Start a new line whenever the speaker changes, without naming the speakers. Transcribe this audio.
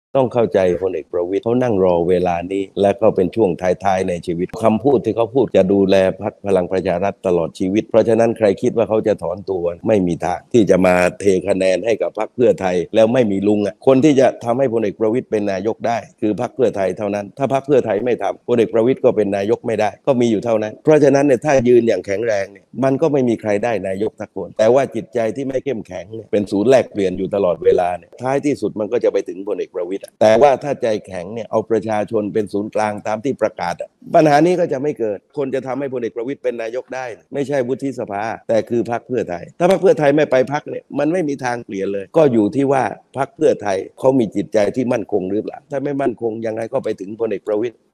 ต้องเข้าใจพลเอกประวิตรเขานั่งรอเวลานี้และก็เป็นช่วงท้ายๆในชีวิตคำพูดที่เขาพูดจะดูแลพรรคพลังประชารัฐตลอดชีวิตเพราะฉะนั้นใครคิดว่าเขาจะถอนตัวไม่มีทางที่จะมาเทคะแนนให้กับพรรคเพื่อไทยแล้วไม่มีลุงอ่ะคนที่จะทำให้พลเอกประวิตรเป็นนายกได้คือพรรคเพื่อไทยเท่านั้นถ้าพรรคเพื่อไทยไม่ทำพลเอกประวิตรก็เป็นนายกไม่ได้ก็มีอยู่เท่านั้นเพราะฉะนั้นเนี่ยถ้ายืนอย่างแข็งแรงเนี่ยมันก็ไม่มีใครได้นายกสักคนแต่ว่าจิตใจที่ไม่เข้มแข็งเนี่ยเป็นศูนย์แลกเปลี่ยนอยู่ตลอดเวลาเนี่ยท้ายที่สุดมันก็จะไปถึงพลเอกประวิตรแต่ว่าถ้าใจแข็งเนี่ยเอาประชาชนเป็นศูนย์กลางตามที่ประกาศปัญหานี้ก็จะไม่เกิดคนจะทำให้พลเอกประวิตรเป็นนายกได้ไม่ใช่วุฒิสภาแต่คือพรรคเพื่อไทยถ้าพรรคเพื่อไทยไม่ไปพรรคเนี่ยมันไม่มีทางเปลี่ยนเลยก็อยู่ที่ว่าพรรคเพื่อไทยเขามีจิตใจที่มั่นคงหรือเปล่าถ้าไม่มั่นคงยังไงก็ไปถึงพลเอกประวิตร